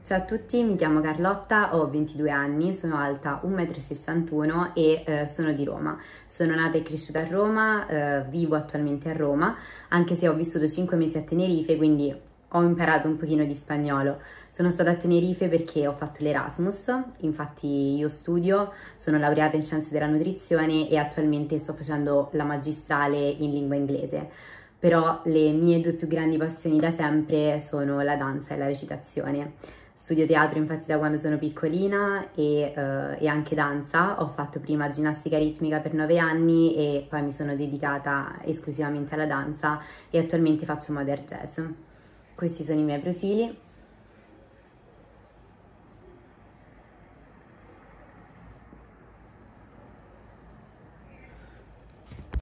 Ciao a tutti, mi chiamo Carlotta, ho 22 anni, sono alta 1,61 m e sono di Roma. Sono nata e cresciuta a Roma, vivo attualmente a Roma, anche se ho vissuto 5 mesi a Tenerife, quindi ho imparato un pochino di spagnolo. Sono stata a Tenerife perché ho fatto l'Erasmus, infatti io studio, sono laureata in scienze della nutrizione e attualmente sto facendo la magistrale in lingua inglese. Però le mie due più grandi passioni da sempre sono la danza e la recitazione. Studio teatro infatti da quando sono piccolina e anche danza. Ho fatto prima ginnastica ritmica per 9 anni e poi mi sono dedicata esclusivamente alla danza e attualmente faccio modern jazz. Questi sono i miei profili.